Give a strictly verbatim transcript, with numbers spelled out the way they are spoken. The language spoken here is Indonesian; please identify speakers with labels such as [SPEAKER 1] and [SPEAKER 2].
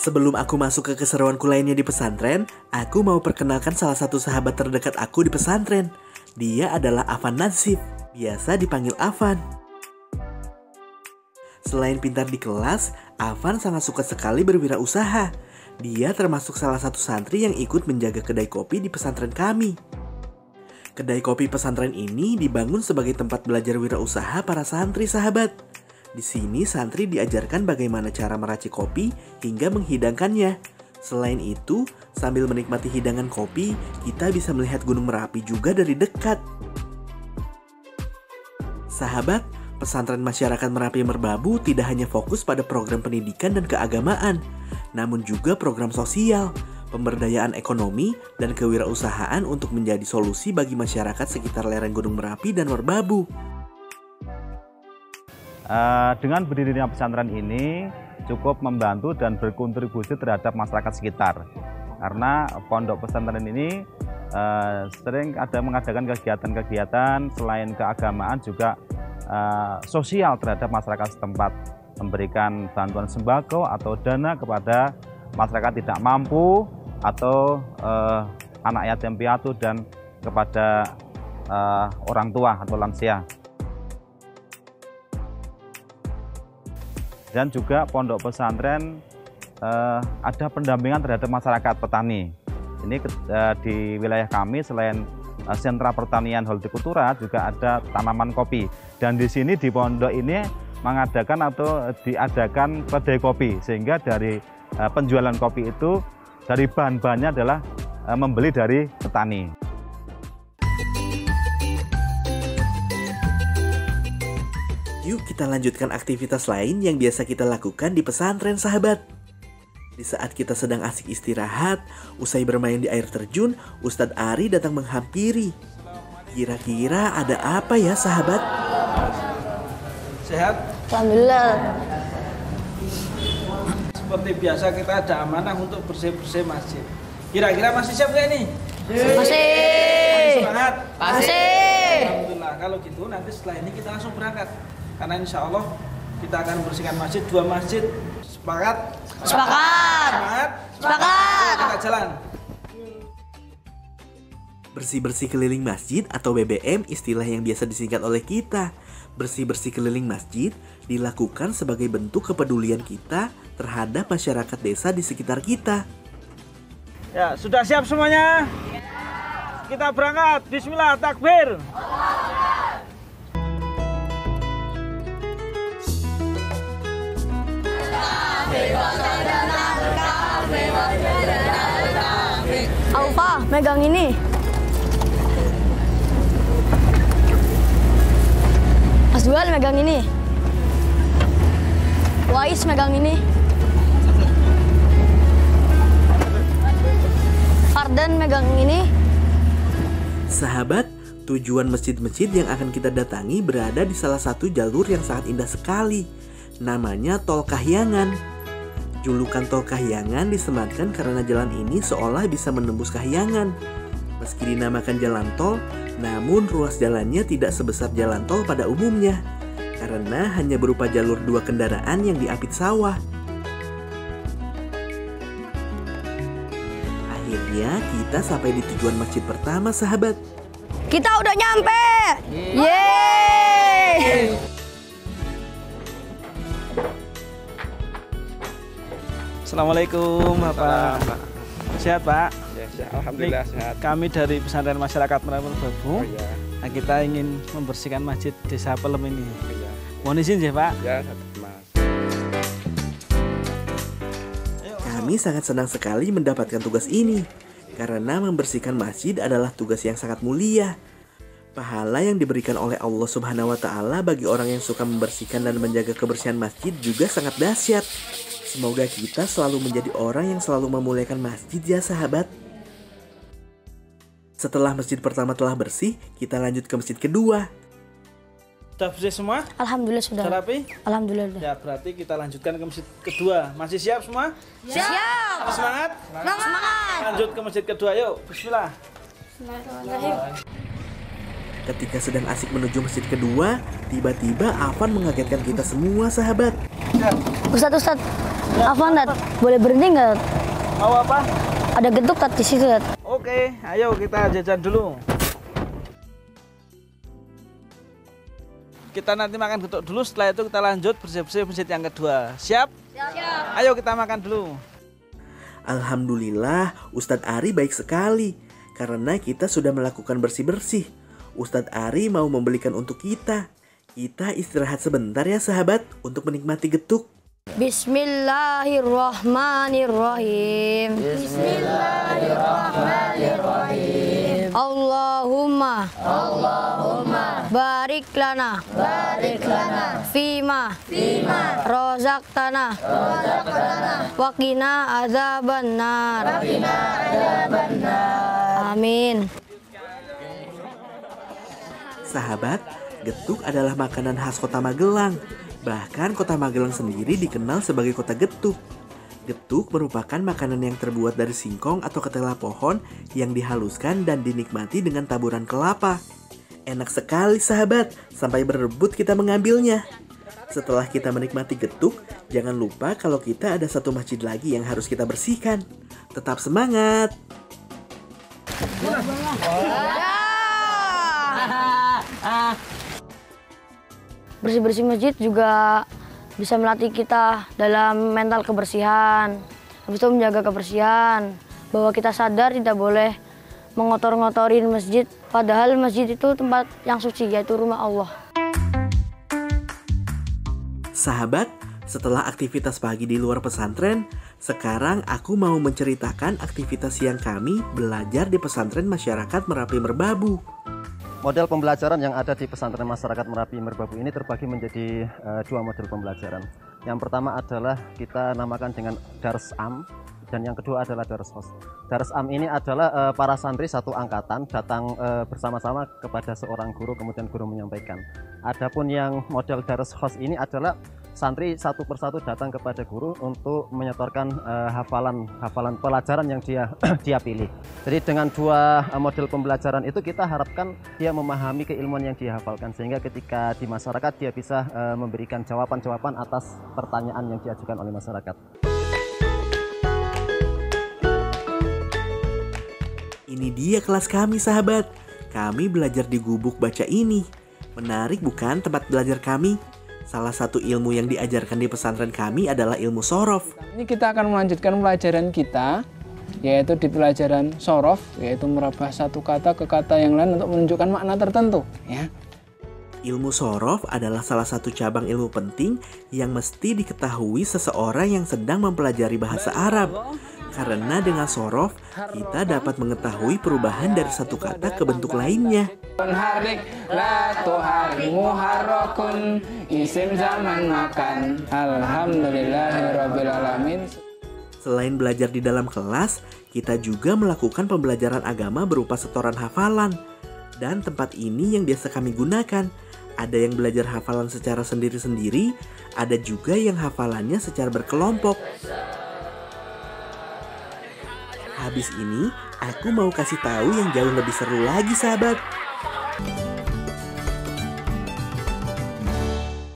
[SPEAKER 1] Sebelum aku masuk ke keseruanku lainnya di pesantren, aku mau perkenalkan salah satu sahabat terdekat aku di pesantren. Dia adalah Afan Nansif, biasa dipanggil Afan. Selain pintar di kelas, Afan sangat suka sekali berwirausaha. Dia termasuk salah satu santri yang ikut menjaga kedai kopi di pesantren kami. Kedai kopi pesantren ini dibangun sebagai tempat belajar wirausaha para santri sahabat. Di sini santri diajarkan bagaimana cara meracik kopi hingga menghidangkannya. Selain itu, sambil menikmati hidangan kopi, kita bisa melihat Gunung Merapi juga dari dekat. Sahabat, pesantren masyarakat Merapi Merbabu tidak hanya fokus pada program pendidikan dan keagamaan, namun juga program sosial, pemberdayaan ekonomi, dan kewirausahaan untuk menjadi solusi bagi masyarakat sekitar lereng Gunung Merapi dan Merbabu.
[SPEAKER 2] Uh, dengan berdirinya pesantren ini cukup membantu dan berkontribusi terhadap masyarakat sekitar. Karena pondok pesantren ini uh, sering ada mengadakan kegiatan-kegiatan selain keagamaan juga uh, sosial terhadap masyarakat setempat, memberikan bantuan sembako atau dana kepada masyarakat tidak mampu atau uh, anak yatim piatu dan kepada uh, orang tua atau lansia. Dan juga pondok pesantren eh, ada pendampingan terhadap masyarakat petani. Ini eh, di wilayah kami selain eh, sentra pertanian hortikultura juga ada tanaman kopi. Dan di sini di pondok ini mengadakan atau diadakan kedai kopi, sehingga dari eh, penjualan kopi itu dari bahan-bahannya adalah eh, membeli dari petani.
[SPEAKER 1] Yuk kita lanjutkan aktivitas lain yang biasa kita lakukan di pesantren sahabat. Di saat kita sedang asik istirahat, usai bermain di air terjun, Ustadz Ari datang menghampiri. Kira-kira ada apa ya sahabat?
[SPEAKER 3] Sehat?
[SPEAKER 4] Alhamdulillah.
[SPEAKER 3] Seperti biasa kita ada amanah untuk bersih-bersih masjid. Kira-kira masih siap nggak nih?
[SPEAKER 4] Masih.
[SPEAKER 3] Masih semangat?
[SPEAKER 4] Masih.
[SPEAKER 3] Alhamdulillah. Kalau gitu nanti setelah ini kita langsung berangkat. Karena insya Allah kita akan membersihkan masjid, dua masjid. Sepakat?
[SPEAKER 4] Sepakat.
[SPEAKER 3] Semangat?
[SPEAKER 4] Sepakat.
[SPEAKER 3] Kita jalan.
[SPEAKER 1] Bersih-bersih keliling masjid atau B B M istilah yang biasa disingkat oleh kita. Bersih-bersih keliling masjid dilakukan sebagai bentuk kepedulian kita terhadap masyarakat desa di sekitar kita.
[SPEAKER 3] Ya, sudah siap semuanya? Kita berangkat. Bismillah, takbir.
[SPEAKER 4] Alfa, megang ini. Mas Dual megang ini. Wais megang ini. Fardan megang ini.
[SPEAKER 1] Sahabat, tujuan masjid-masjid yang akan kita datangi berada di salah satu jalur yang sangat indah sekali. Namanya Tol Kahyangan. Julukan Tol Kahyangan disematkan karena jalan ini seolah bisa menembus Kahyangan. Meski dinamakan jalan tol, namun ruas jalannya tidak sebesar jalan tol pada umumnya, karena hanya berupa jalur dua kendaraan yang diapit sawah. Akhirnya kita sampai di tujuan masjid pertama sahabat.
[SPEAKER 4] Kita udah nyampe. Yeay.
[SPEAKER 3] Assalamualaikum Bapak. Sehat Pak?
[SPEAKER 5] Ya, sehat. Alhamdulillah
[SPEAKER 3] Ini
[SPEAKER 5] sehat.
[SPEAKER 3] Kami dari pesantren masyarakat Merapi Merbabu.
[SPEAKER 5] Oh, iya.
[SPEAKER 3] Nah, kita ingin membersihkan masjid Desa Pelem ini.
[SPEAKER 5] Oh, iya.
[SPEAKER 3] Mohon izin ya Pak.
[SPEAKER 5] Ya, Mas.
[SPEAKER 1] Kami sangat senang sekali mendapatkan tugas ini, karena membersihkan masjid adalah tugas yang sangat mulia. Pahala yang diberikan oleh Allah Subhanahu wa Ta'ala bagi orang yang suka membersihkan dan menjaga kebersihan masjid juga sangat dahsyat. Semoga kita selalu menjadi orang yang selalu memuliakan masjid ya sahabat. Setelah masjid pertama telah bersih, kita lanjut ke masjid kedua.
[SPEAKER 3] Sudah bersih semua?
[SPEAKER 4] Alhamdulillah sudah.
[SPEAKER 3] Sudah rapi?
[SPEAKER 4] Alhamdulillah.
[SPEAKER 3] Ya, berarti kita lanjutkan ke masjid kedua. Masih siap semua?
[SPEAKER 4] Siap.
[SPEAKER 3] Masih semangat?
[SPEAKER 4] Semangat.
[SPEAKER 3] Lanjut ke masjid kedua, yuk. Bismillah.
[SPEAKER 1] Ketika sedang asik menuju masjid kedua, tiba-tiba Afan mengagetkan kita semua sahabat.
[SPEAKER 4] Ustadz, Ustadz. Afwan, Tat. Boleh berhenti nggak, Tat?
[SPEAKER 3] Mau apa?
[SPEAKER 4] Ada getuk, Tat, di situ, Tat.
[SPEAKER 3] Oke, ayo kita jajan dulu. Kita nanti makan getuk dulu, setelah itu kita lanjut bersih-bersih masjid yang kedua. Siap? Siap. Ayo kita makan dulu.
[SPEAKER 1] Alhamdulillah, Ustadz Ari baik sekali. Karena kita sudah melakukan bersih-bersih. Ustadz Ari mau membelikan untuk kita. Kita istirahat sebentar ya sahabat, untuk menikmati getuk.
[SPEAKER 4] Bismillahirrahmanirrahim. Bismillahirrahmanirrahim. Allahumma Allahumma barik lana barik lana fima fima rozaqtana rozaqtana wa qina azabannar wa qina azabannar. Amin.
[SPEAKER 1] Sahabat, getuk adalah makanan khas kota Magelang. Bahkan kota Magelang sendiri dikenal sebagai kota getuk. Getuk merupakan makanan yang terbuat dari singkong atau ketela pohon yang dihaluskan dan dinikmati dengan taburan kelapa. Enak sekali sahabat, sampai berebut kita mengambilnya. Setelah kita menikmati getuk, jangan lupa kalau kita ada satu masjid lagi yang harus kita bersihkan. Tetap semangat!
[SPEAKER 4] Bersih-bersih masjid juga bisa melatih kita dalam mental kebersihan. Habis itu menjaga kebersihan, bahwa kita sadar tidak boleh mengotor-ngotorin masjid. Padahal masjid itu tempat yang suci, yaitu rumah Allah.
[SPEAKER 1] Sahabat, setelah aktivitas pagi di luar pesantren, sekarang aku mau menceritakan aktivitas siang kami belajar di pesantren masyarakat Merapi Merbabu.
[SPEAKER 5] Model pembelajaran yang ada di pesantren masyarakat Merapi Merbabu ini terbagi menjadi uh, dua model pembelajaran. Yang pertama adalah kita namakan dengan Dars Am, dan yang kedua adalah Dars Khos. Dars Am ini adalah uh, para santri satu angkatan datang uh, bersama-sama kepada seorang guru, kemudian guru menyampaikan. Adapun yang model Dars Khos ini adalah santri satu persatu datang kepada guru untuk menyetorkan uh, hafalan hafalan pelajaran yang dia dia pilih. Jadi dengan dua uh, model pembelajaran itu kita harapkan dia memahami keilmuan yang dia hafalkan, sehingga ketika di masyarakat dia bisa uh, memberikan jawaban-jawaban atas pertanyaan yang diajukan oleh masyarakat.
[SPEAKER 1] Ini dia kelas kami sahabat. Kami belajar di gubuk baca ini. Menarik bukan tempat belajar kami? Salah satu ilmu yang diajarkan di pesantren kami adalah ilmu sorof.
[SPEAKER 6] Ini kita akan melanjutkan pelajaran kita, yaitu di pelajaran sorof, yaitu merubah satu kata ke kata yang lain untuk menunjukkan makna tertentu. Ya.
[SPEAKER 1] Ilmu sorof adalah salah satu cabang ilmu penting yang mesti diketahui seseorang yang sedang mempelajari bahasa Arab. Karena dengan sorof, kita dapat mengetahui perubahan dari satu kata ke bentuk lainnya.
[SPEAKER 6] Harik la tuharik muharrakun isim zaman makan. Alhamdulillahirabbil alamin.
[SPEAKER 1] Selain belajar di dalam kelas, kita juga melakukan pembelajaran agama berupa setoran hafalan. Dan tempat ini yang biasa kami gunakan. Ada yang belajar hafalan secara sendiri-sendiri, ada juga yang hafalannya secara berkelompok. Habis ini, aku mau kasih tahu yang jauh lebih seru lagi, sahabat.